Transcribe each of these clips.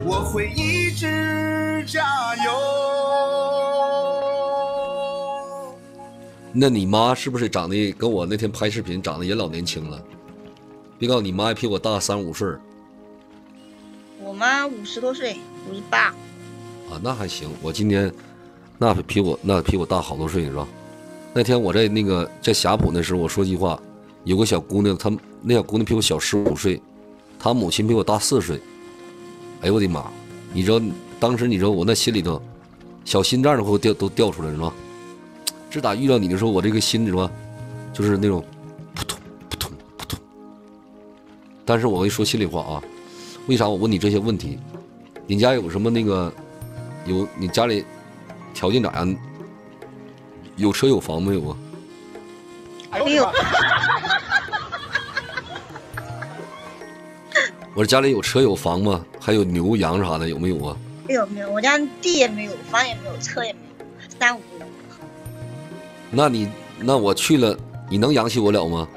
我会一直加油。 那你妈是不是长得跟我那天拍视频长得也老年轻了？别告诉你妈还比我大3、5岁。 我妈50多岁，58。 啊，那还行。我今年那比我大好多岁，是吧？那天我在霞浦那时候，我说句话，有个小姑娘，那小姑娘比我小15岁，她母亲比我大4岁。哎呦我的妈！你知道当时我那心里头小心脏都掉出来了，是吧？自打遇到你的时候，我这个心里头就是那种扑通扑通扑通。但是我跟你说心里话啊，为啥我问你这些问题？你家有什么你家里条件咋样？有车有房没有啊？ 没有。 我说家里有车有房吗？还有牛羊啥的有没有啊？ 没有，我家地也没有，房也没有，车也没有，3、5。 那我去了，你能养起我了吗？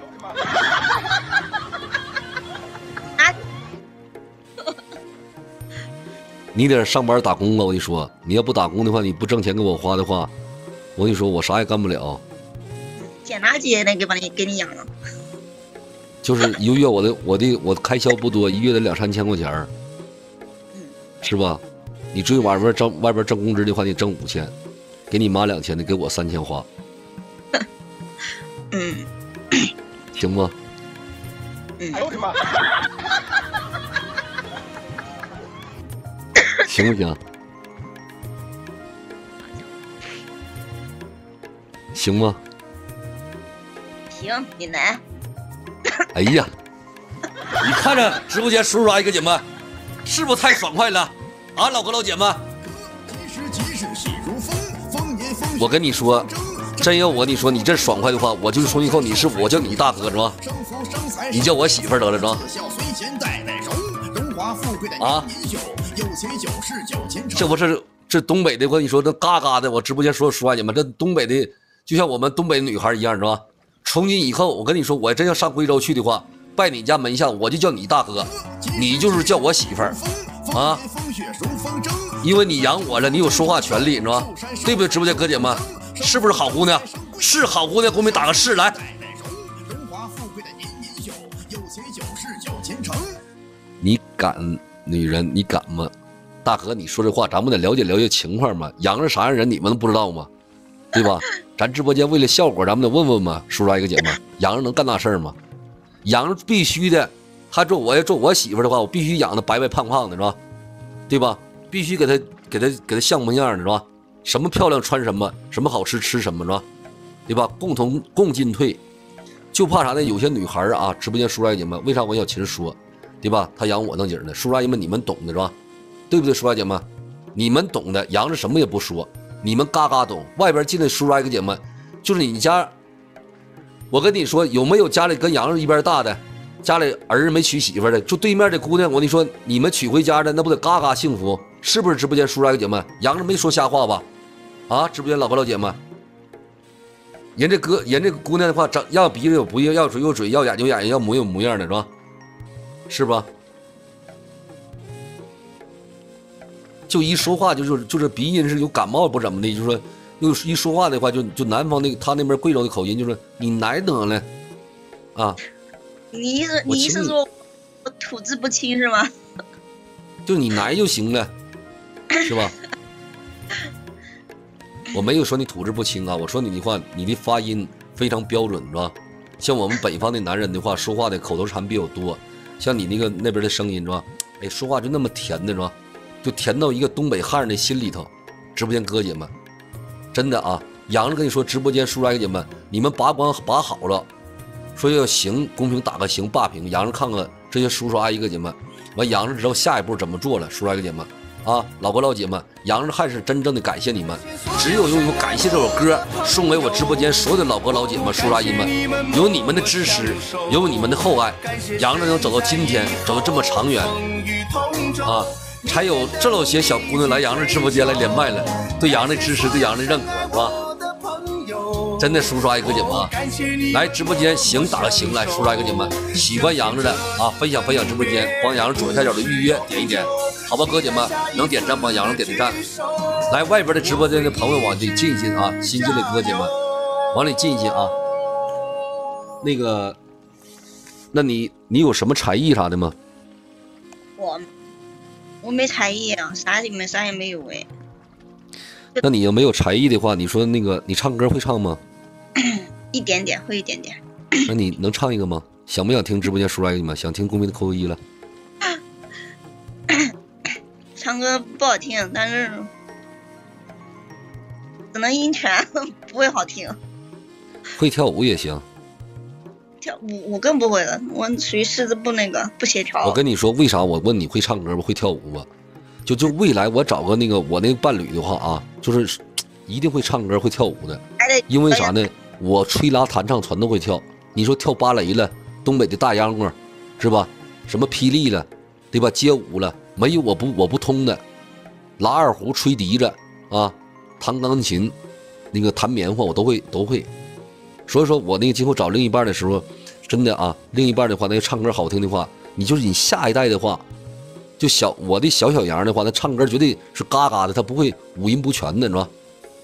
你得上班打工啊！我跟你说，你要不打工的话，你不挣钱给我花的话，我跟你说，我啥也干不了。 捡垃圾的给你养了。 就是一个月我开销不多，一月得2、3千块钱，是吧？你至于外边挣工资的话，你挣5千，给你妈2千的，给我3千花。行吗？ 哎呦我的妈！ 行不行？行吗？ 行，你来。 哎呀，你看着直播间叔叔阿姨哥姐们，是不是太爽快了啊，老哥老姐们？我跟你说，真要我跟你说，你这爽快的话，我就是从以后我叫你大哥是吧？你叫我媳妇儿得了是吧？啊，这不是这东北的，我跟你说这嘎嘎的，我直播间说叔阿姨们，这东北的就像我们东北的女孩一样是吧？从今以后，我跟你说，我真要上贵州去的话，拜你家门下，我就叫你大哥，你就是叫我媳妇儿，啊，因为你养我了，你有说话权利，你知道吧？对不对？直播间哥姐们，是不是好姑娘？是好姑娘，给我们打个是来。你敢，女人，你敢吗？大哥，你说这话，咱们得了解了解情况嘛。养着啥样人，你们不知道吗？对吧？咱直播间为了效果，咱们得问问嘛，叔叔阿姨哥姐们，养着能干那事儿吗？养着必须的，他我要做我媳妇的话，我必须养的白白胖胖的，是吧？对吧？必须给他像模样的，是吧？什么漂亮穿什么，什么好吃吃什么，是吧？对吧？共进退，就怕啥呢？有些女孩啊，直播间叔叔阿姨姐们，为啥我小琴说，对吧？她养我正经的，叔叔阿姨们你们懂的是吧？对不对，叔叔阿姨姐们？你们懂的，养着什么也不说。你们嘎嘎懂，外边进的叔叔阿姨姐们，就是你家，我跟你说，有没有家里跟杨子一边大的，家里儿子没娶媳妇的，就对面的姑娘，我跟你说，你们娶回家的那不得嘎嘎幸福？是不是？直播间叔叔阿姨姐们，杨子没说瞎话吧？啊，直播间老哥老姐们，人这姑娘的话，要鼻子有鼻子，要嘴有嘴，要眼睛有眼睛，要模有模样的，是吧？是吧？就一说话就是鼻音是有感冒不怎么的，就是说又一说话的话就南方他那边贵州的口音，就是你哪等了啊？ 你意思说我吐字不清是吗？ 就你来就行了，是吧？我没有说你吐字不清啊，我说你的话，你的发音非常标准，是吧？像我们北方的男人的话，说话的口头禅比较多，像你那边的声音是吧？哎，说话就那么甜的是吧？就甜到一个东北汉人的心里头。直播间哥姐们，真的啊，杨子跟你说，直播间叔叔阿姨姐们，你们把关把好了，说要行公屏打个行霸屏，杨子看看这些叔叔阿姨哥姐们，完杨子知道下一步怎么做了，叔叔阿姨哥姐们啊，老哥老姐们，杨子还是真正的感谢你们，只有用感谢这首歌送给我直播间所有的老哥老姐们、叔叔阿姨们，有你们的支持，有你们的厚爱，杨子能走到今天，走到这么长远啊，才有这老些小姑娘来杨子直播间来连麦了，对杨子支持，对杨子认可，是吧？ 真的叔叔阿姨哥姐们啊，来直播间行打个行，来叔叔阿姨哥姐们，喜欢杨子的啊，分享直播间，帮杨子左下角的预约点一点，好吧，哥姐们能点赞帮杨子点点赞。来外边的直播间的朋友往里进一进啊，新进的哥姐们往里进一进啊。那个，那你有什么才艺啥的吗？ 我没才艺啊，啥也没有哎。 那你要没有才艺的话，你说那个你唱歌会唱吗？ 一点点会一点点。 那你能唱一个吗？想不想听直播间说来你们？想听公屏的扣个1了。 唱歌不好听，但是只能音全，不会好听。 会跳舞也行。 跳舞我更不会了，我属于四肢不协调。 我跟你说，为啥我问你会唱歌不会跳舞吧？就未来我找个我那个伴侣的话啊，就是一定会唱歌会跳舞的。因为啥呢？我吹拉弹唱全都会跳。你说跳芭蕾了，东北的大秧歌，是吧？什么霹雳了，对吧？街舞了，没有我不通的。拉二胡、吹笛子啊，弹钢琴，那个弹棉花我都会。所以说我那个今后找另一半的时候，真的啊，另一半的话，那个唱歌好听的话，你下一代的话。就我的小羊的话，他唱歌绝对是嘎嘎的，他不会五音不全的，是吧？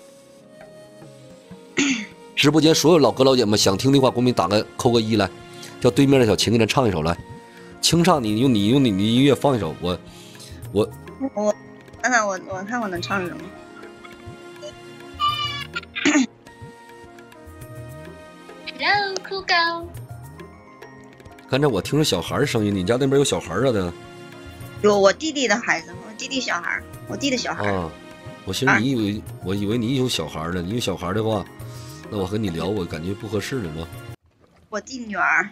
直播间所有老哥老姐们想听的话，公屏扣个1来，叫对面的小琴给咱唱一首来，清唱你用你的音乐放一首，我看我能唱什么。 Hello， 酷狗。 刚才我听着小孩的声音，你家那边有小孩啊的？ 有我弟弟的孩子，我弟弟小孩啊。我寻思我以为你有小孩了，你有小孩的话，那我和你聊，我感觉不合适了呢。 我弟女儿。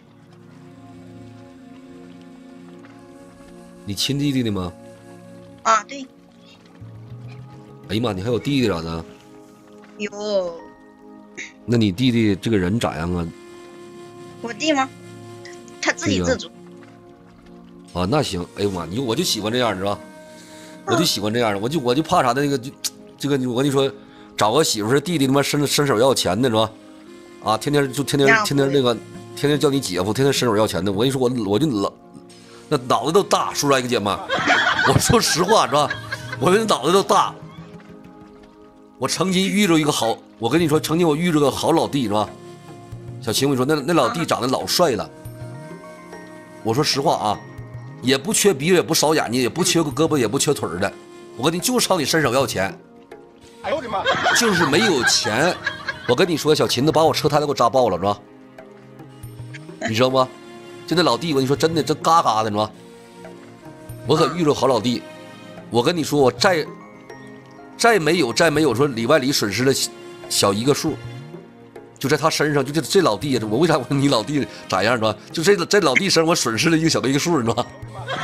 你亲弟弟的吗？ 啊，对。 哎呀妈，你还有弟弟咋的？ 有。 那你弟弟这个人咋样啊？ 我弟吗？他自给自足。 啊，那行，哎呀妈，我就喜欢这样的是吧？我就喜欢这样的，我就怕啥的那个这个我跟你说，找个媳妇是弟弟他妈伸手要钱的是吧？啊，天天那个，天天叫你姐夫，天天伸手要钱的。我跟你说，我就那脑袋都大，说出来一个姐们，我说实话是吧？我这脑袋都大。我曾经遇着一个好，我跟你说，曾经我遇着个好老弟是吧？小秦，我跟你说，那老弟长得老帅了。我说实话啊。也不缺鼻子，也不少眼睛，也不缺个胳膊，也不缺腿的。我跟你就朝你伸手要钱， 哎呦我的妈！ 就是没有钱。我跟你说，小秦子把我车胎都给我扎爆了，是吧？你知道吗？就那老弟，我跟你说，真的，这嘎嘎的，是吧？我可遇着好老弟。我跟你说，我再没有说里外里损失了小一个数。就在他身上，就这老弟，我为啥我你老弟咋样是吧？就这老弟身上，我损失了一个小个一个数，你知道吗？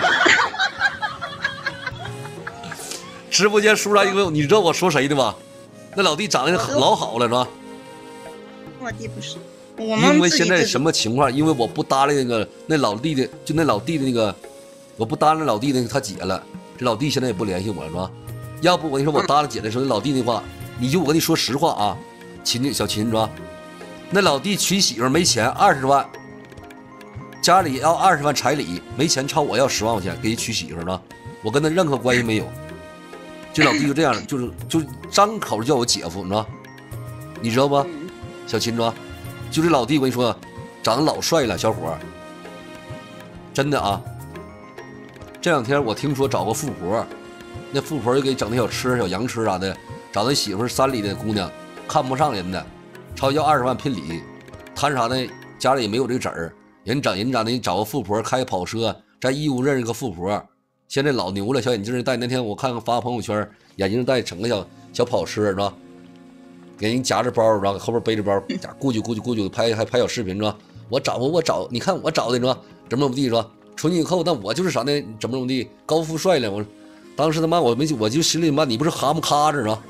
直播间输出来一个，你知道我说谁的吗？那老弟长得老好了，是吧？ 我弟不是， 因为现在什么情况？因为我不搭理那老弟的，就那老弟的那个，我不搭理老弟的他姐了。这老弟现在也不联系我了，是吧？要不我跟你说，我搭理姐的时候，那老弟的话，我跟你说实话啊，小秦，是吧？那老弟娶媳妇没钱，20万，家里要20万彩礼，没钱朝我要10万块钱给娶媳妇呢。我跟他任何关系没有。这老弟就这样，就张口叫我姐夫，你知道？你知道不？小秦子，就这老弟，我跟你说，长得老帅了，小伙，真的啊。这2天我听说找个富婆，那富婆又给整那小吃、小洋吃啥的，找那媳妇山里的姑娘，看不上人的。超要20万聘礼，谈啥呢？家里也没有这个子儿，人咋的？找个富婆开跑车，在义乌认识个富婆，现在老牛了，小眼镜戴。那天我看发朋友圈，眼镜戴整个小跑车是吧？给人夹着包，然后后边背着包，过去拍小视频是吧？我找，你看我找的是吧？怎么地是吧？纯以后，但我就是啥呢？怎么地？高富帅了，我当时他妈我就心里妈，你不是蛤蟆咔着是吧？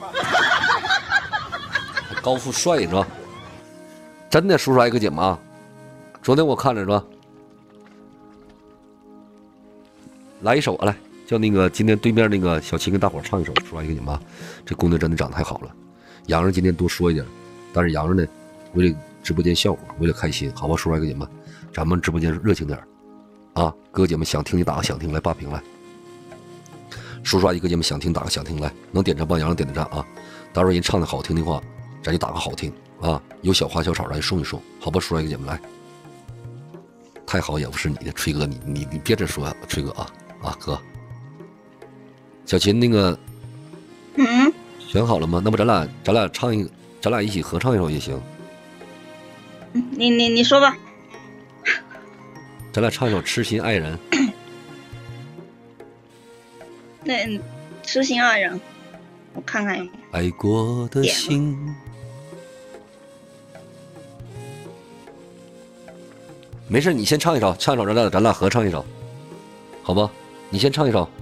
高富帅是吧？真的，叔叔爱个姐妈，昨天我看了是吧？来一首来，叫那个今天对面那个小秦跟大伙唱一首，叔叔爱个姐妈。这姑娘真的长得太好了，洋人今天多说一点，但是洋人呢为了直播间效果，为了开心，好吧，叔叔爱哥姐们，咱们直播间热情点啊！哥哥姐们想听你打个想听来霸屏来，叔叔阿姨哥姐们想听打个想听来，能点赞帮洋洋点点赞啊！到时候人唱的好听的话，咱就打个好听啊！有小花小草咱就送一送，好吧，叔叔阿姨哥姐们来。太好也不是你的，吹哥，你别这说，吹哥啊哥，小琴那个，选好了吗？那不咱俩唱一个，咱俩一起合唱一首也行。 你说吧。 咱俩唱一首《痴心爱人》。 对，痴心爱人，我看看有没有。 爱过的心。没事，你先唱一首，咱俩合唱一首，好吧？你先唱一首。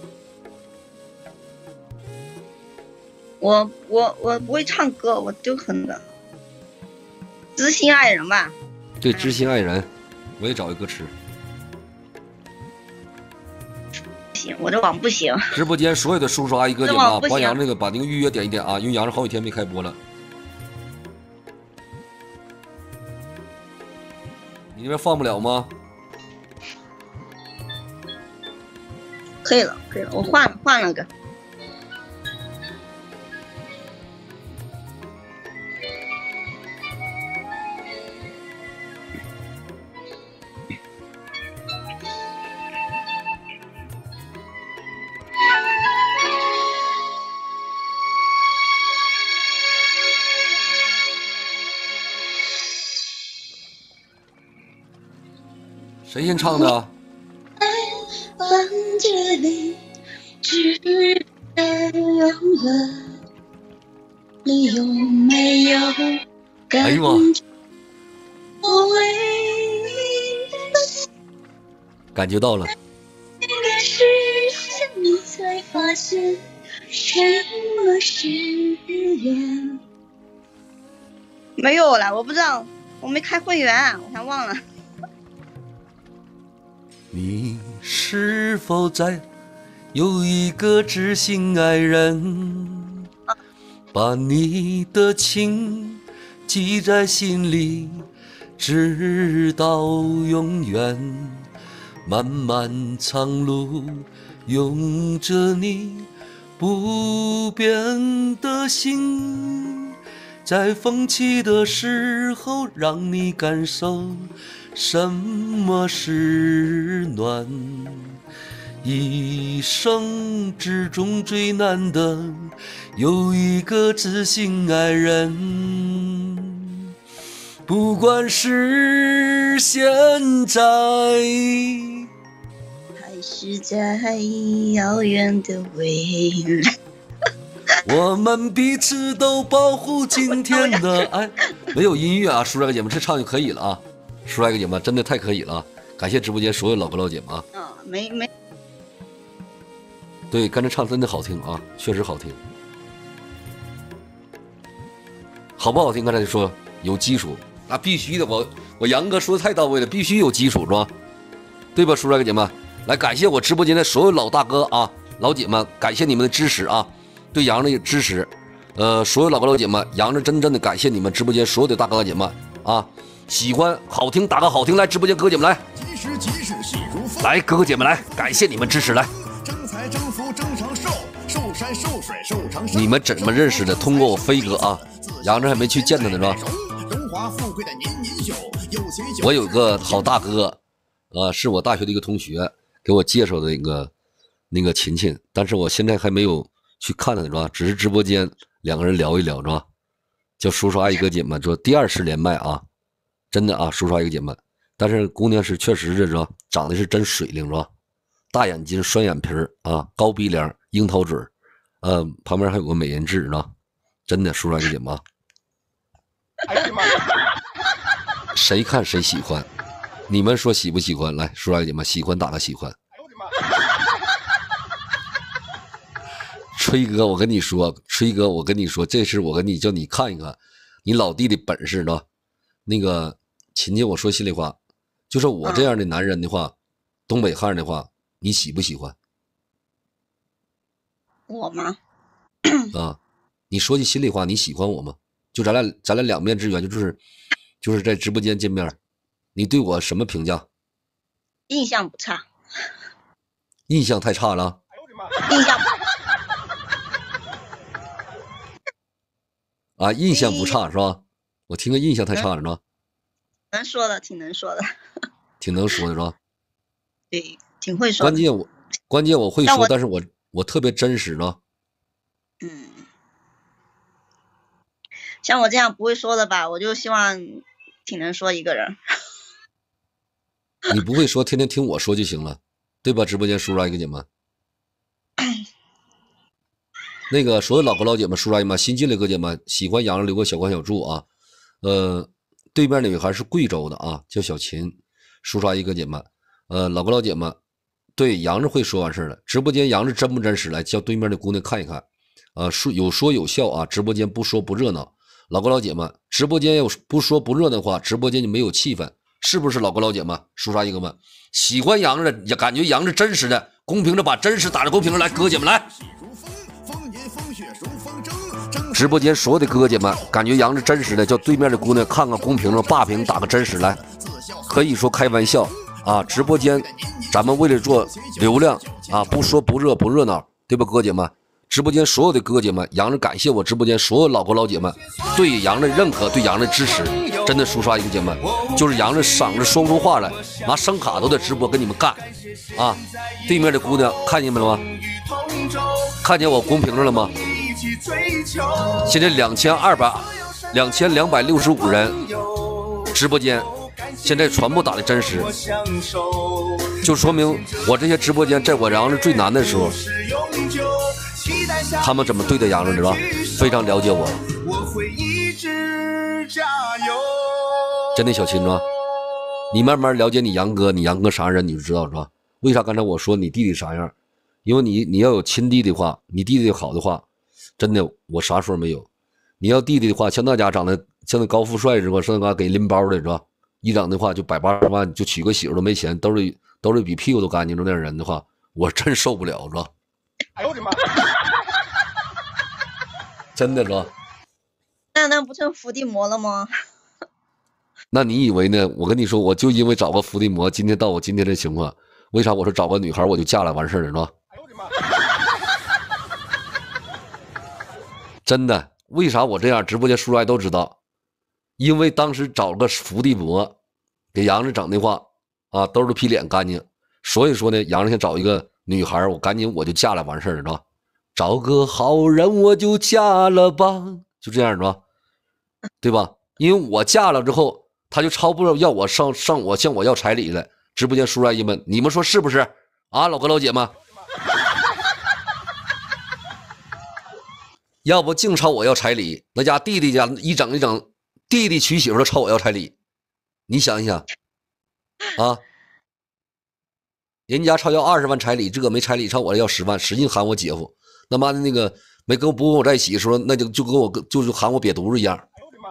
我不会唱歌，我就哼的。知心爱人吧。 对，知心爱人，我也找一歌词。 不行，我这网不行。 直播间所有的叔叔阿姨哥姐们啊，帮杨把那个预约点一点啊，因为杨是好几天没开播了。你那边放不了吗？ 可以了，我换了个。 谁先唱的？ 放这里，直到永远，你有没有感觉？我为你感觉到了。 那个时候，你才发现什么是缘。 没有了，我不知道，我没开会员，我还忘了。 你是否在有一个知心爱人，把你的情记在心里，直到永远。漫漫长路，拥着你不变的心，在风起的时候，让你感受什么是暖。一生之中最难的，有一个知心爱人。不管是现在， 还是在遥远的未来， 我们彼此都保护今天的爱。没有音乐啊，叔叔姐们，这唱就可以了啊！叔叔姐们真的太可以了啊！感谢直播间所有老哥老姐们啊！ 没， 对，刚才唱真的好听啊，确实好听。好不好听？刚才就说有基础，那必须的。我杨哥说的太到位了，必须有基础是吧？对吧，叔叔姐们？来，感谢我直播间的所有老大哥啊、老姐们，感谢你们的支持啊，对杨的支持。所有老哥老姐们，杨子真的感谢你们直播间所有的大哥大姐们啊！喜欢好听打个好听，来直播间哥姐们来，来哥哥姐们来，感谢你们支持来。你们怎么认识的？通过我飞哥啊，杨子还没去见他呢是吧？我有个好大哥，是我大学的一个同学给我介绍的那个琴琴，但是我现在还没有去看他是吧？只是直播间两个人聊一聊是吧？叫叔叔阿姨哥姐们，说第二次连麦啊，真的啊，叔叔阿姨哥姐们，但是姑娘是确实是吧，长得是真水灵是吧？大眼睛，双眼皮啊，高鼻梁，樱桃嘴旁边还有个美人痣呢，真的，叔叔阿姨哥姐们啊。谁看谁喜欢，你们说喜不喜欢？来，叔叔阿姨姐们，喜欢打个喜欢。吹哥，我跟你说，吹哥，我跟你说，这是我叫你看一看你老弟的本事呢。那个琴琴，我说心里话，就是我这样的男人的话，东北汉的话，你喜不喜欢？ 我吗？ 啊，你说句心里话，你喜欢我吗？ 就咱俩两面之缘，就是在直播间见面，你对我什么评价？ 印象不差， 印象太差了。 印象啊，印象不差是吧？我听个印象太差了是吧？ 能说的，挺能说的， 挺能说的是吧？ 对，挺会说的。 关键我会说，但是我特别真实呢。 嗯，像我这样不会说的吧，我就希望挺能说一个人。 你不会说，天天听我说就行了，对吧？直播间叔叔阿姨哥姐们，那个所有老哥老姐们、叔叔阿姨们、新进来哥姐们，喜欢羊肉留个小关小注啊。对面的女孩是贵州的啊，叫小琴，叔叔阿姨哥姐们，老哥老姐们，对杨子会说完事了。直播间杨子真不真实？来叫对面的姑娘看一看，有说有笑啊，直播间不说不热闹。老哥老姐们，直播间要不说不热闹的话，直播间就没有气氛，是不是？老哥老姐们、叔叔阿姨哥们，喜欢杨子也感觉杨子真实的，公屏的把真实打在公屏上来，哥姐们来。直播间所有的哥哥姐们，感觉杨子真实的，叫对面的姑娘看看公屏上霸屏打个真实来，可以说开玩笑啊。直播间咱们为了做流量啊，不说不热闹，对吧，哥姐们？直播间所有的哥姐们，杨子感谢我直播间所有老哥老姐们对杨子认可，对杨子支持，真的叔叔阿姨姐们，就是杨子嗓子说不出话来，拿声卡都在直播跟你们干啊。对面的姑娘看见没了吗？看见我公屏上了吗？现在2265人直播间，现在全部打的真实，就说明我这些直播间在我杨子最难的时候，他们怎么对待杨子，知道吧？非常了解我。真的，小秦子，你慢慢了解你杨哥啥样人，你就知道是吧？为啥刚才我说你弟弟啥样？因为你要有亲弟弟的话，你弟弟好的话，真的我啥说没有。你要弟弟的话，像那家长得像那高富帅是吧？上那给拎包的是吧？一整的话就180万，就娶个媳妇都没钱，兜里比屁股都干净的那样人的话，我真受不了是吧？ 哎呦我的妈！ 真的是吧？ 那不成伏地魔了吗？ 那你以为呢？我跟你说，我就因为找个伏地魔，今天到我今天这情况，为啥我说找个女孩我就嫁了完事了是吧？ 哎呦我的妈！ 真的，为啥我这样？直播间叔叔阿姨都知道，因为当时找个伏地魔给杨子整的话啊，兜着皮脸干净，所以说呢，杨子想找一个女孩，我赶紧我就嫁了完事了是吧？找个好人我就嫁了吧，就这样是吧？对吧？因为我嫁了之后，他就超不了要我向我要彩礼了。直播间叔叔阿姨们，你们说是不是啊？老哥老姐们，要不净朝我要彩礼，那家弟弟家一整，弟弟娶媳妇都朝我要彩礼，你想一想啊？人家朝要20万彩礼，这个没彩礼朝我要10万，使劲喊我姐夫。他妈的那个不跟我在一起的时候，那就跟我就喊我瘪犊子一样。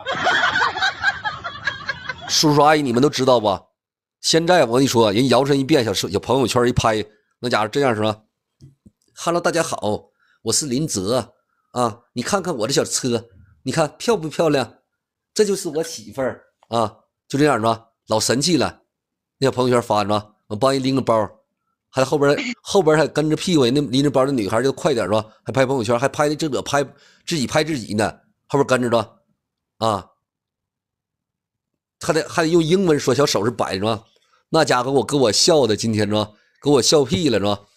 叔叔阿姨你们都知道吧？现在我跟你说，人摇身一变，小朋友圈一拍，那家伙这样是吧 ？Hello， 大家好，我是林泽啊，你看看我这小车，你看漂不漂亮？这就是我媳妇儿啊，就这样是吧？老神气了，那小朋友圈发是吧？我帮人拎个包。还后边还跟着屁股，那拎着包的女孩就快点是吧？还拍朋友圈，还拍的这个拍自己呢，后边跟着着啊，还得用英文说，小手是摆着吧？那家伙给我笑的，今天是吧？给我笑屁了是吧？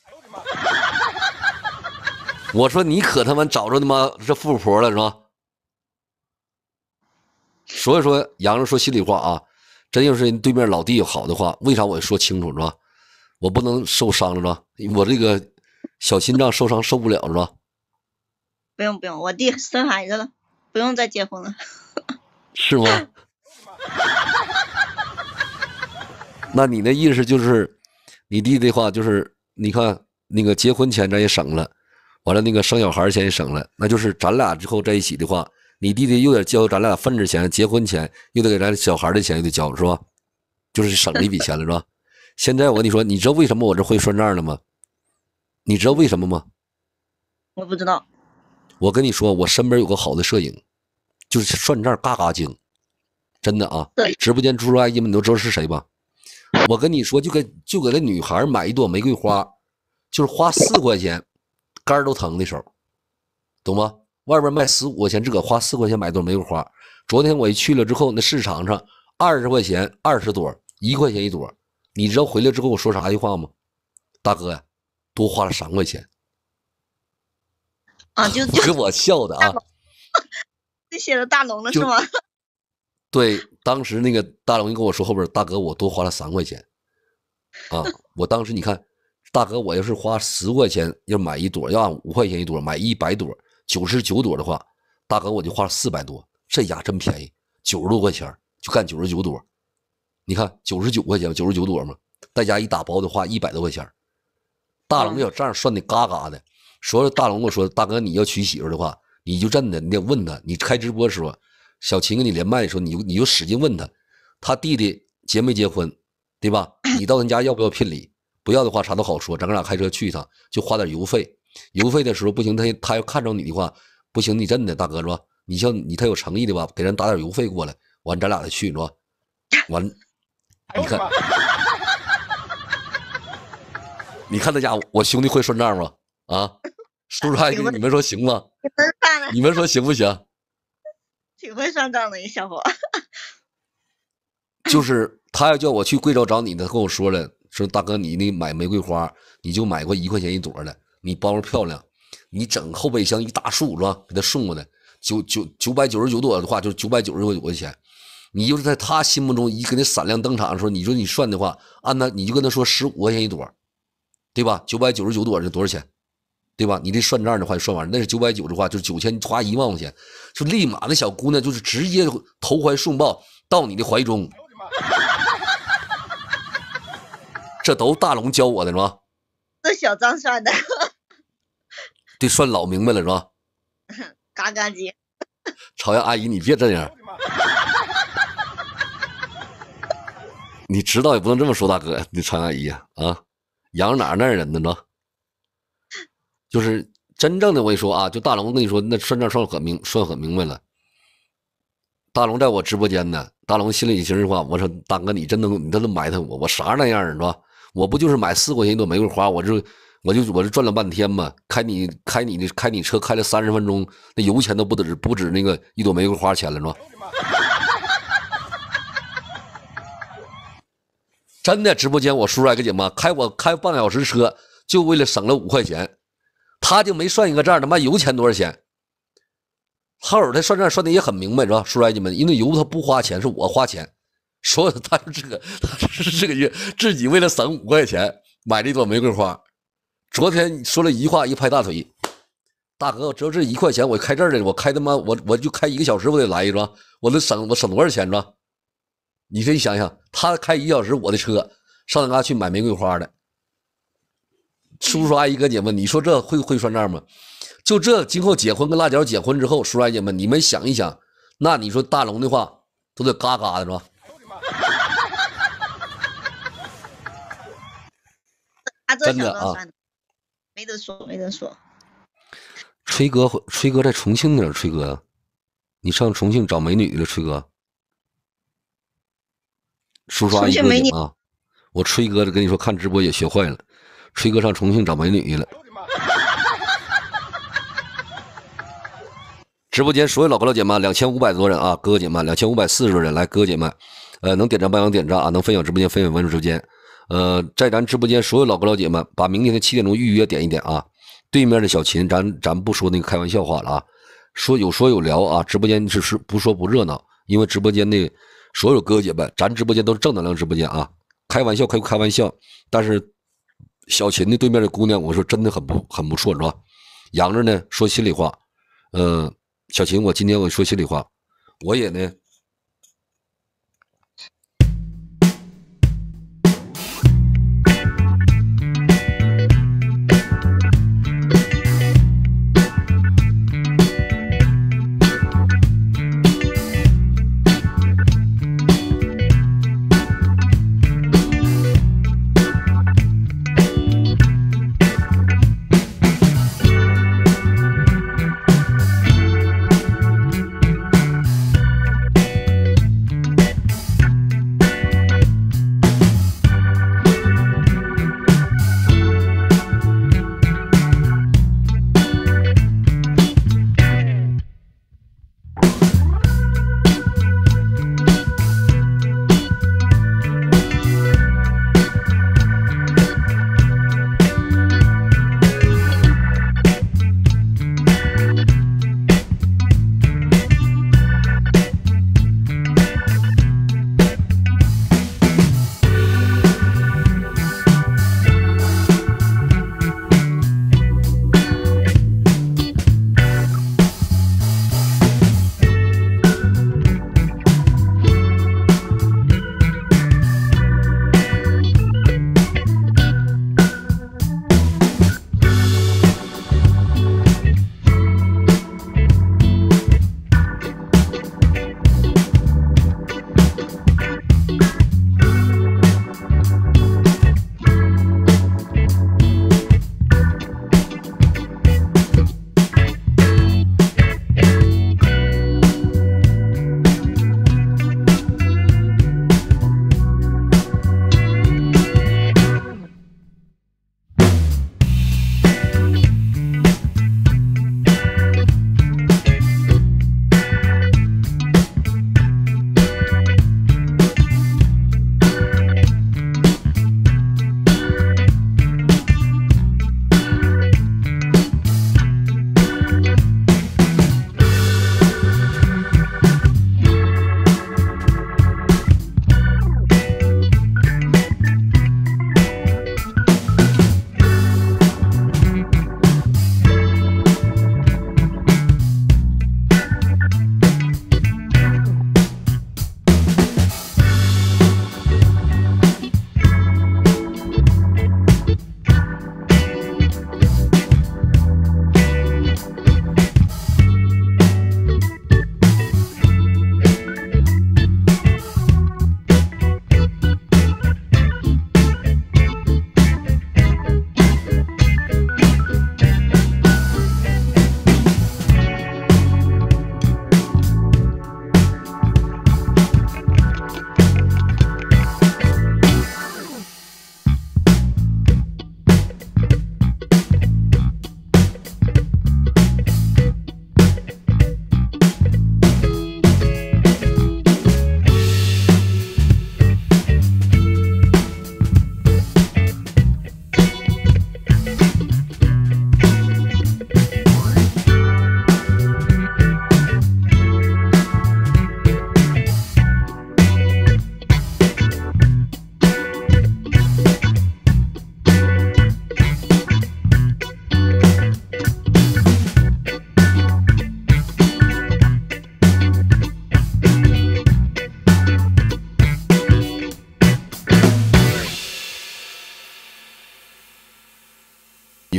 我说你可他妈找着他妈这富婆了是吧？所以说杨子说心里话啊，真要是对面老弟有好的话，为啥我说清楚是吧？我不能受伤了是吧？我这个小心脏受伤受不了是吧？ 不用，我弟生孩子了，不用再结婚了。 是吗？那你的意思就是，你弟的话就是，你看那个结婚钱咱也省了，完了那个生小孩钱也省了，那就是咱俩之后在一起的话，你弟弟又得交咱俩份子钱、结婚钱，又得给咱小孩的钱又得交是吧？就是省了一笔钱了是吧？现在我跟你说，你知道为什么我这会算账了吗？你知道为什么吗？ 我不知道。 我跟你说，我身边有个好的摄影， 就是算账嘎嘎精，真的啊。 对， 直播间猪猪阿姨们，你都知道是谁吧？我跟你说，就给那女孩买一朵玫瑰花，就是花4块钱，肝都疼的时候，懂吗？外边卖15块钱，自个花4块钱买朵玫瑰花。昨天我一去了之后，那市场上20块钱20朵，1块钱一朵。你知道回来之后我说啥句话吗？大哥呀，多花了3块钱啊，就给我笑的啊！ 这写的大龙了是吗？ 对，当时那个大龙跟我说后边，大哥我多花了3块钱啊！我当时你看，大哥我要是花10块钱要买一朵，要按5块钱一朵买100朵，99朵的话，大哥我就花了400多，这家真便宜，90多块钱就干99朵。你看99块钱，99朵嘛，再加一打包的话100多块钱。大龙小账算的嘎嘎的，说大龙跟我说，大哥你要娶媳妇的话，你就真的你得问他，你开直播的时候，小秦跟你连麦的时候，你就使劲问他，他弟弟结没结婚，对吧？你到人家要不要聘礼？不要的话啥都好说，咱俩开车去一趟，就花点邮费。邮费的时候不行，他要看着你的话，不行，你真的大哥是吧？你像你他有诚意的吧，给人打点邮费过来，完咱俩再去是吧？完，你看。你看那家伙，我兄弟会算账吗？啊，叔叔阿姨，你们说行吗？你们说行不行？ 挺会算账的一小伙。 就是他要叫我去贵州找你的，他跟我说了，说大哥你那买玫瑰花，你就买过1块钱一朵的，你包着漂亮，你整后备箱一大束是吧？给他送过来，999朵的话就是999块钱。你就是在他心目中一给你闪亮登场的时候，你说你算的话，按他你就跟他说15块钱一朵。对吧？999朵是多少钱？对吧？你这算账的话就算完，那是990的话就是9000，花1万块钱，就立马那小姑娘就是直接投怀送抱到你的怀中。这都大龙教我的是吧？ 这小账算的， 对，算老明白了是吧？ 嘎嘎鸡。 朝阳阿姨，你别这样，你知道也不能这么说，大哥，你朝阳阿姨呀啊。养哪那人的呢？就是真正的我跟你说啊，就大龙跟你说，那算账算很明白了。大龙在我直播间呢，大龙心里心里话，我说大哥你真能，你都能埋汰我，我啥那样是吧？我不就是买4块钱一朵玫瑰花，我就转了半天嘛，开你车开了30分钟，那油钱都不止那个一朵玫瑰花钱了是吧？真的，直播间我叔叔来个姐妈我开半个小时车，就为了省了5块钱，他就没算一个账，他妈油钱多少钱？后儿他算账算的也很明白，是吧？叔叔来姐们，因为油他不花钱，是我花钱，所以他是这个月自己为了省5块钱买了一朵玫瑰花。昨天说了一句话，一拍大腿，大哥，只要这1块钱，我开这儿的，我开他妈我就开1个小时，我得来是吧？我省多少钱是吧？你这一想想，他开1小时我的车上那嘎去买玫瑰花的，叔叔阿姨哥姐们，你说这会算账吗？就这今后结婚跟辣椒结婚之后，叔叔阿姨姐们，你们想一想，那你说大龙的话都得嘎嘎的是吧？真的啊， 没得说。 吹哥在重庆呢，吹哥，你上重庆找美女了，吹哥。叔叔阿姨哥姐啊，我吹哥跟你说，看直播也学坏了，吹哥上重庆找美女去了。直播间所有老哥老姐们2500多人啊，哥哥姐们2540多人，来哥哥姐们，能点赞帮忙点赞啊，能分享直播间分享关注直播间，在咱直播间所有老哥老姐们，把明天的7点钟预约点一点啊。对面的小秦，咱不说那个开玩笑话了啊，说有聊啊，直播间是不说不热闹，因为直播间的所有哥哥姐们，咱直播间都是正能量直播间啊，开玩笑开玩笑，但是小秦的对面的姑娘，我说真的很不错，是吧？杨着呢，说心里话，小秦，我今天我说心里话，我也呢。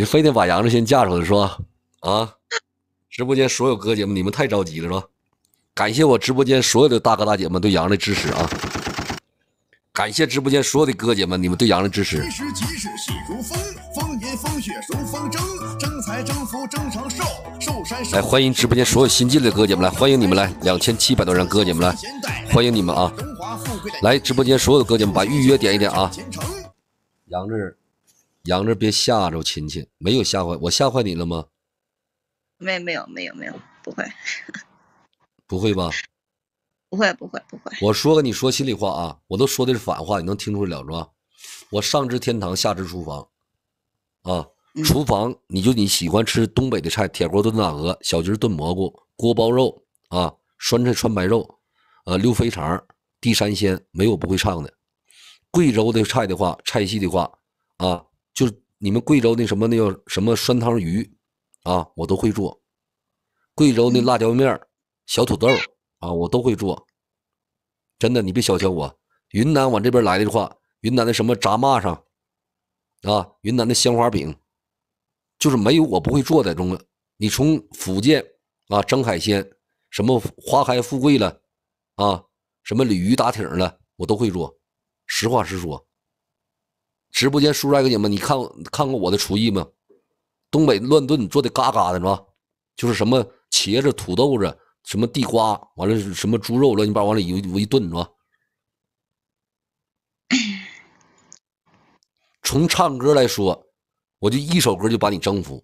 非得把杨子先嫁出来是吧？啊，直播间所有哥姐们，你们太着急了是吧？感谢我直播间所有的大哥大姐们对杨的支持啊！感谢直播间所有的哥姐们，你们对杨的支持。 即使细如风，风言风血如风筝，争财争福争长寿，寿山来欢迎直播间所有新进的哥姐们来，欢迎你们来，2700多人哥姐们来，欢迎你们啊！来直播间所有的哥姐们把预约点一点啊！杨子别吓着亲戚，没有吓坏，我吓坏你了吗？ 没有，不会， 不会吧？ 不会。 我说跟你说心里话啊，我都说的是反话，你能听出来了是吧？我上知天堂，下知厨房啊。厨房你喜欢吃东北的菜，铁锅炖大鹅，小鸡炖蘑菇，锅包肉啊，酸菜川白肉，溜肥肠，地三鲜，没有不会唱的。贵州的菜的话，菜系的话啊，就是你们贵州那什么那叫什么酸汤鱼啊，我都会做。贵州的辣椒面、小土豆啊，我都会做。真的，你别小瞧我。云南往这边来的话，云南的什么炸蚂蚱啊，云南的香花饼，就是没有我不会做的中了。你从福建啊蒸海鲜，什么花开富贵了啊，什么鲤鱼打挺了，我都会做。实话实说。直播间叔叔哥姐们，你看过我的厨艺吗？东北乱炖做的嘎嘎的是吧？就是什么茄子、土豆子、什么地瓜，完了什么猪肉乱七八糟往里一炖是吧？从唱歌来说，我就一首歌就把你征服。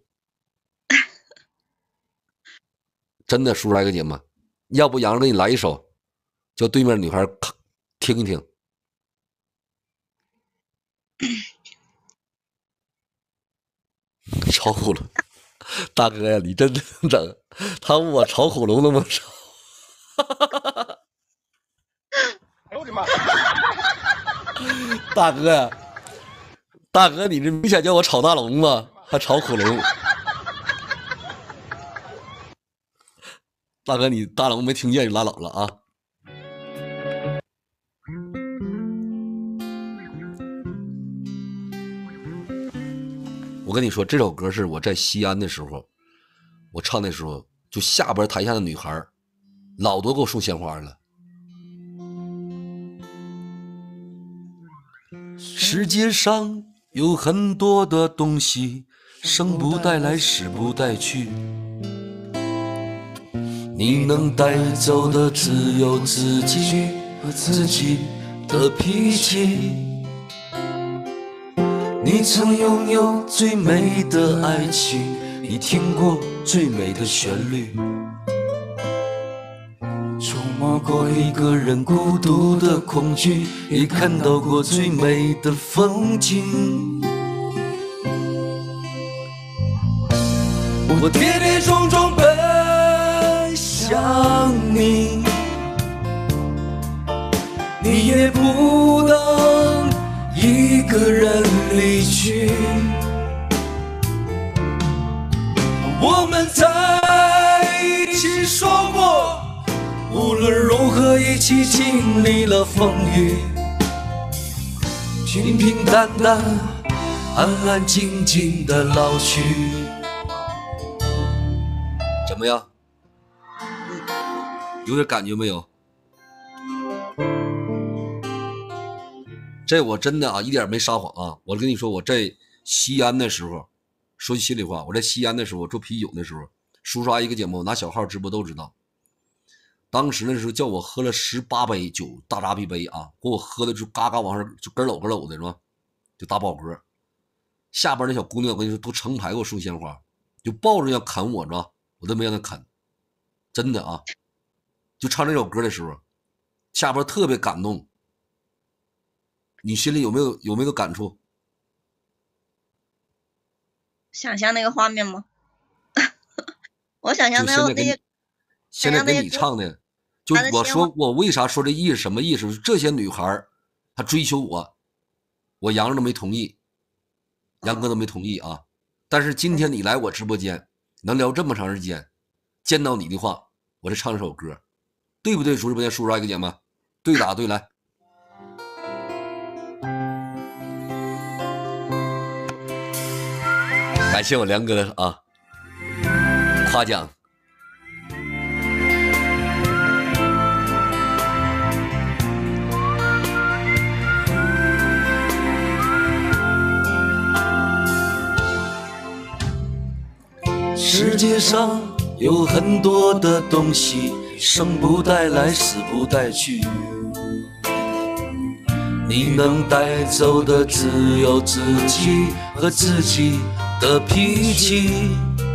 真的，叔叔哥姐们，要不杨给你来一首，叫对面女孩听一听。炒恐龙，大哥呀，你真的整，他问我炒恐龙能不能炒？ 哎呦我的妈！ 大哥，你这明显叫我炒大龙吗？还炒恐龙？大哥，你大龙没听见，你拉倒了啊！我跟你说，这首歌是我在西安的时候，我唱的时候，就下边台下的女孩老多给我送鲜花了。世界上有很多的东西，生不带来，死不带去，你能带走的只有自己和自己的脾气。你曾拥有最美的爱情，你听过最美的旋律，触摸过一个人孤独的恐惧，也看到过最美的风景。我跌跌撞撞奔向你，你也不能一个人离去，我们在一起说过，无论如何一起经历了风雨，平平淡淡，安安静静的老去。怎么样？有点感觉没有？这我真的啊，一点没撒谎啊！我跟你说，我在西安的时候，说句心里话，我在西安的时候做啤酒的时候，叔叔阿姨个节目，我拿小号直播都知道。当时那时候叫我喝了18杯酒，大扎啤杯啊，给我喝的就嘎嘎往上就咯搂咯搂的是吧？就打饱嗝。下边那小姑娘我跟你说都成排给我送鲜花，就抱着要啃我是吧？我都没让她啃，真的啊！就唱这首歌的时候，下边特别感动。你心里有没有感触？ 想象那个画面吗？我想象那些， 现在跟你唱的，就我说我为啥说这意思，什么意思？这些女孩她追求我杨都没同意，杨哥都没同意啊。但是今天你来我直播间，能聊这么长时间，见到你的话，我就唱这首歌，对不对？直播间叔叔阿姨姐们，对打对来。 感谢我梁哥的啊夸奖。 世界上有很多的东西，生不带来，死不带去。你能带走的只有自己和自己的脾气。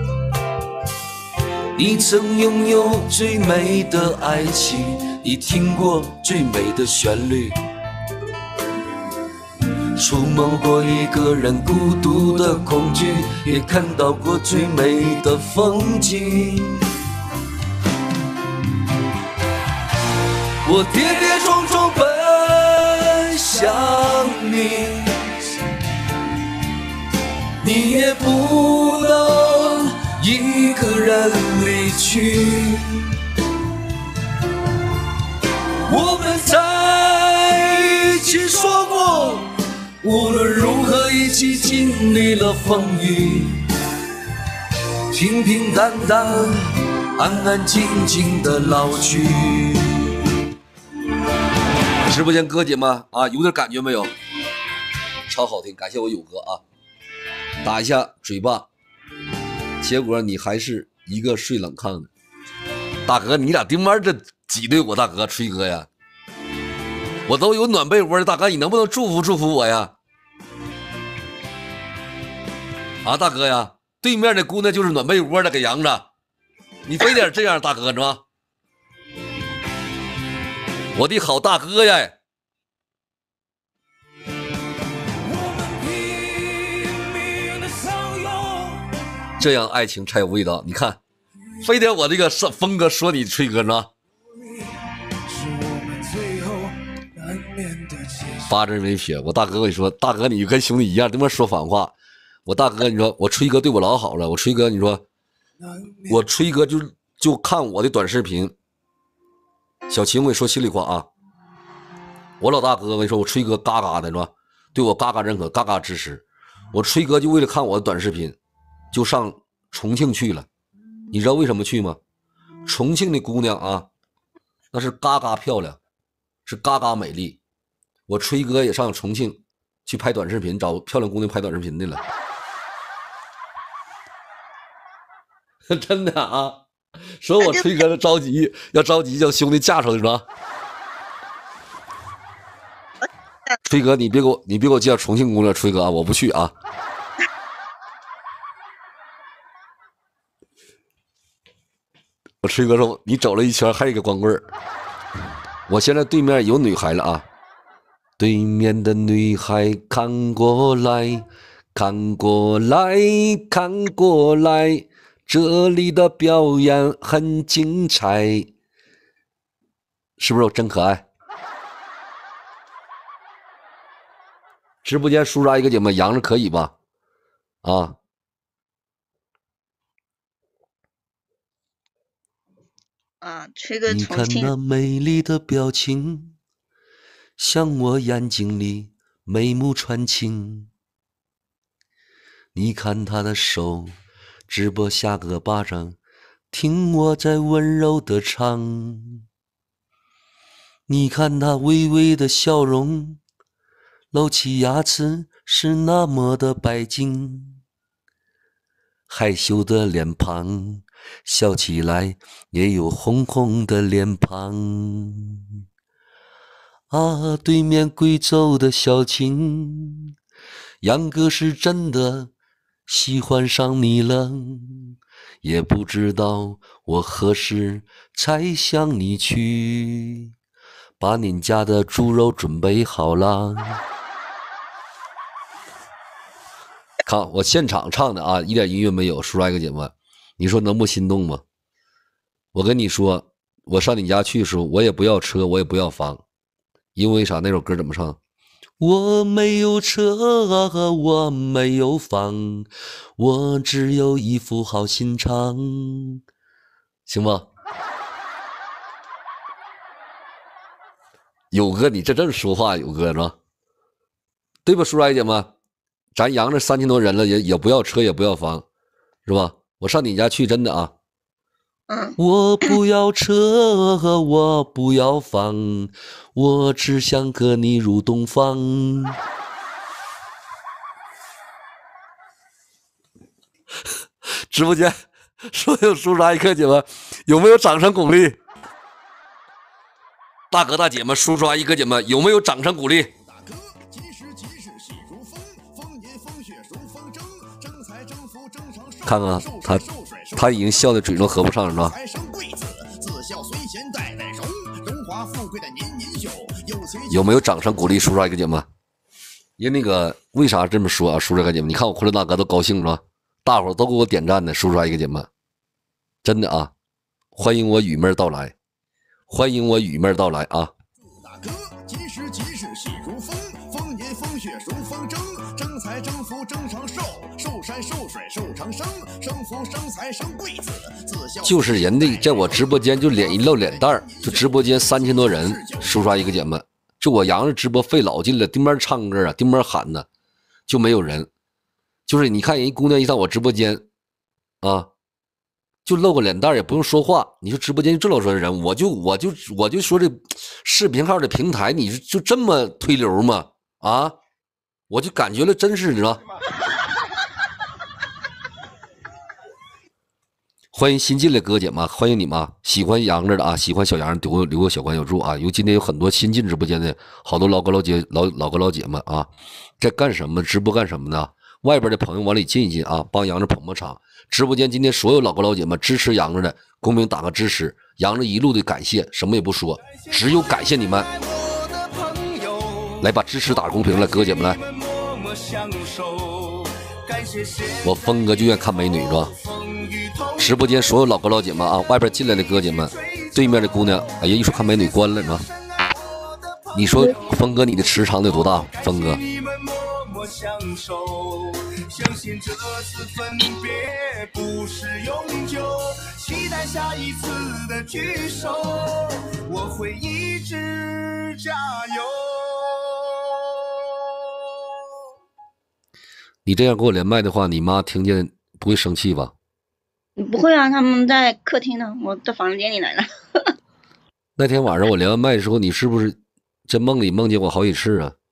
你曾拥有最美的爱情，你听过最美的旋律，触摸过一个人孤独的恐惧，也看到过最美的风景。我跌跌撞撞奔向你，你也不能一个人离去。我们在一起说过，无论如何一起经历了风雨，平平淡淡，安安静静的老去。 直播间哥姐们啊，有点感觉没有？超好听，感谢我友哥啊！打一下嘴巴，结果你还是一个睡冷炕的。大哥，你俩对面这挤兑我大哥吹哥呀？我都有暖被窝的大哥，你能不能祝福祝福我呀？啊，大哥呀，对面的姑娘就是暖被窝的，给扬着，你非得这样，大哥是吧？我的好大哥呀！这样爱情才有味道。你看，非得我这个峰哥说你吹哥呢。八字没撇，我大哥跟你说，大哥你跟兄弟一样，他妈说反话。我大哥你说我吹哥对我老好了，我吹哥你说我吹哥就看我的短视频。小秦，我跟你说心里话啊，我老大哥我跟你说，我吹哥嘎嘎的是吧？对我嘎嘎认可，嘎嘎支持。我吹哥就为了看我的短视频，就上重庆去了。你知道为什么去吗？重庆的姑娘啊，那是嘎嘎漂亮，是嘎嘎美丽。我吹哥也上重庆去拍短视频，找漂亮姑娘拍短视频的了。真的啊，说我吹哥着急，要着急叫兄弟嫁出去是吧？吹哥，你别给我介绍重庆姑娘，吹哥啊，我不去啊。我吹哥说你走了一圈还有一个光棍儿。我现在对面有女孩了啊，对面的女孩看过来，看过来，看过来，这里的表演很精彩，是不是我真可爱？直播间叔叔一个姐妹扬着可以吧？啊， 吹个你看重庆。 那美丽的表情，像我眼睛里眉目传情。你看他的手，直播下个巴掌，听我在温柔的唱。你看他微微的笑容，露起牙齿是那么的白净。害羞的脸庞，笑起来也有红红的脸庞。啊，对面贵州的小青，杨哥是真的喜欢上你了，也不知道我何时才向你去，把您家的猪肉准备好了。 看我现场唱的啊，一点音乐没有，叔叔一个姐妹，你说能不心动吗？我跟你说，我上你家去的时候，我也不要车，我也不要房，因为啥？那首歌怎么唱？ 我没有车，我没有房，我只有一副好心肠， 行吧？友哥，你这么说话，友哥是吧？对吧，叔叔姐妹？ 咱阳着3000多人了，也不要车，也不要房，是吧？我上你家去，真的啊。 我不要车，我不要房，我只想和你入洞房。 直播间所有叔叔阿姨哥姐们，有没有掌声鼓励？大哥大姐们、叔叔阿姨哥姐们，有没有掌声鼓励？ 大哥，及时喜如风，风饮风雪如风筝，争财争福争长寿。 看看他已经笑得嘴都合不上了，是吧？ 财生贵子，自孝随贤代代荣，荣华富贵的年年有。 有没有掌声鼓励叔叔阿姨哥姐们？因为那个为啥这么说啊？叔叔阿姨哥姐们，你看我昆仑大哥都高兴是吧？大伙儿都给我点赞的，叔叔阿姨哥姐们，真的啊！欢迎我雨妹到来，欢迎我雨妹到来啊！ 大哥，及时喜如风，风饮风雪如风筝，争财争福争长寿，寿山寿水寿长生，生福生财生贵子，自孝。 就是人家在我直播间就脸一露脸蛋儿，就直播间3000多人，叔叔阿姨哥姐们，就我杨着直播费老劲了，叮边唱歌啊，叮边喊呢，就没有人。就是你看人姑娘一上我直播间啊，就露个脸蛋也不用说话，你说直播间就这老多人，我就说这视频号的平台，你就这么推流吗？啊，我就感觉了，真是你知道。欢迎新进来哥姐们，欢迎你们啊！喜欢杨着的啊，喜欢小杨留个小关小注啊！因为今天有很多新进直播间的好多老哥老姐们啊，在干什么？直播干什么呢？外边的朋友往里进一进啊，帮杨着捧场。直播间今天所有老哥老姐们支持杨着的，公屏打个支持，杨着一路的感谢，什么也不说，只有感谢你们。来把支持打公屏来，哥姐们来。我峰哥就愿看美女是吧？直播间所有老哥老姐们啊，外边进来的哥姐们，对面的姑娘，哎呀，一说看美女关了是吧？你说峰哥你的磁场得多大？峰哥。相信这次分别不是永久，期待下一次的聚首，我会一直加油。你这样给我连麦的话，你妈听见不会生气吧？ 不会啊，他们在客厅呢，我在房间里来了。 那天晚上我连完麦的时候，你是不是在梦里梦见我好几次啊？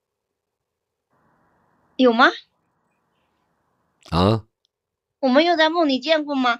有吗？ 啊？ 我们有在梦里见过吗？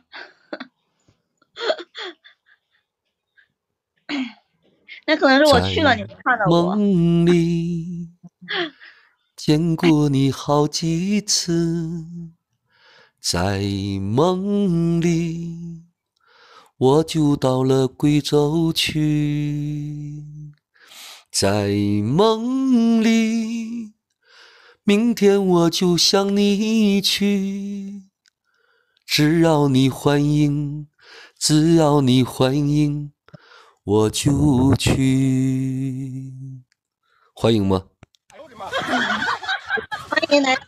那可能是我去了，你没看到我。 梦里见过你好几次，在梦里我就到了贵州去，在梦里明天我就向你去，只要你欢迎，只要你欢迎，我就去。 欢迎吗？ 欢迎来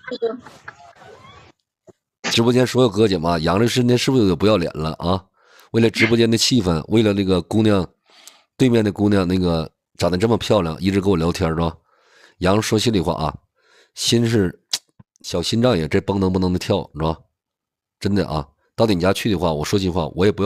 直播间所有哥姐们，杨律师今天是不是有点不要脸了啊？为了直播间的气氛，为了那个姑娘，对面的姑娘那个长得这么漂亮，一直跟我聊天是吧？杨说心里话啊，心是小心脏也这蹦噔蹦噔的跳是吧？真的啊，到你家去的话，我说心话，我也不要。